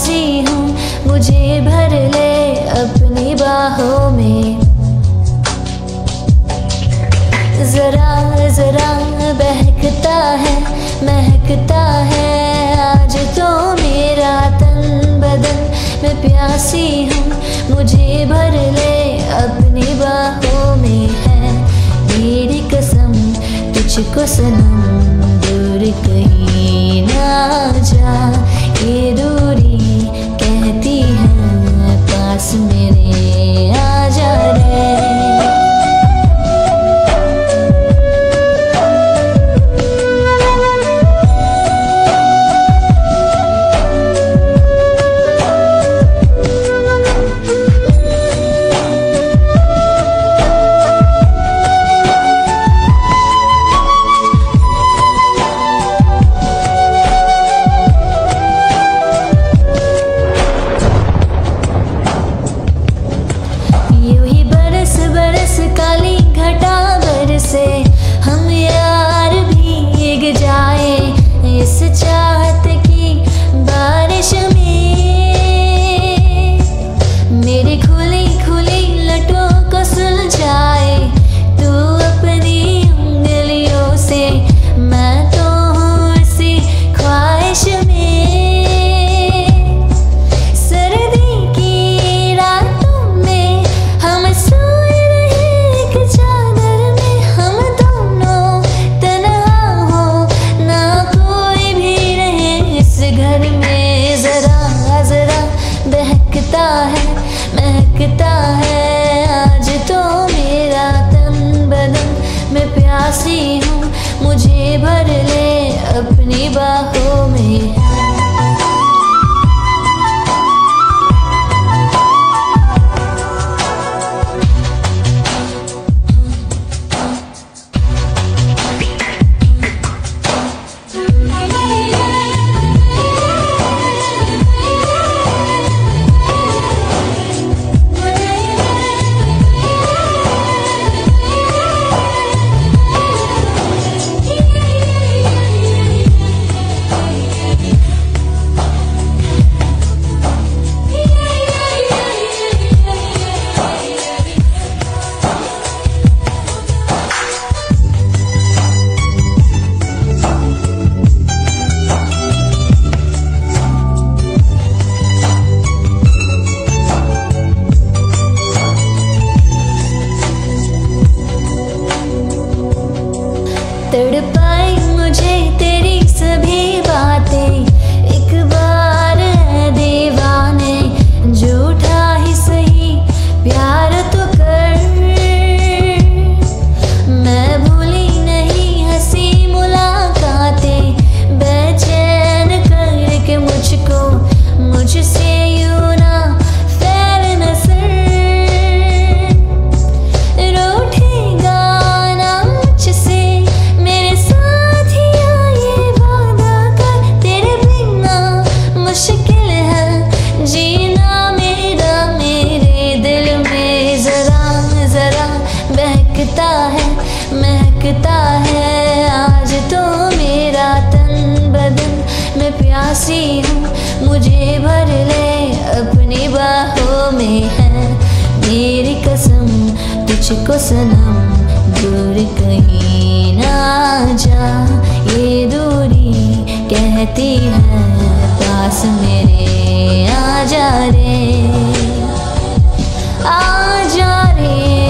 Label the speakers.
Speaker 1: प्यासी हूँ, मुझे भर ले अपनी बाहों में। जरा जरा बहकता है, महकता है आज तो मेरा तन बदन। मैं प्यासी हूँ, मुझे भर ले अपनी बाहों में। है मेरी कसम तुझको सनम, दूर कहीं ना जा। ये दूरी कहती है पास मेरे आ जा रे। काली घटा बरसे, हम यार भीग जाए इस चाहत की बारिश में। मेरी खुली खुली लटों को सुलझाए तू अपनी उंगलियों से। मैं तो हूँ इसी ख्वाहिश में। सर्दी की रातों में हम सोए चादर में, हम दोनों तन्हा हो ना कोई भी रहे इस घर में। जरा जरा बहकता है, महकता है आज तो मेरा तन बदन। मैं प्यासी हूँ, मुझे भर ले अपनी बाहों में। तड़पाई मुझे तेरी सभी बातें, एक बार है दीवाने। झूठा ही सही प्यार तो कर, मैं भूली नहीं हंसी मुलाकातें। बेचैन करके मुझको मुझसे यूं ना फैल नजर। रूठेगा ना मुझसे मेरे साथिया ये वादा कर। तेरे बिना मुश्किल है जीना मेरा मेरे दिल में। जरा जरा बहकता है, महकता है आज तो मेरा तन बदन। मैं प्यासी हूँ, मुझे भर ले अपनी बाहों में। है मेरी कसम तुझको सनम, दूर कहीं ना जा। ये दूरी कहती है पास मेरे आ जा रे, आ जा रे।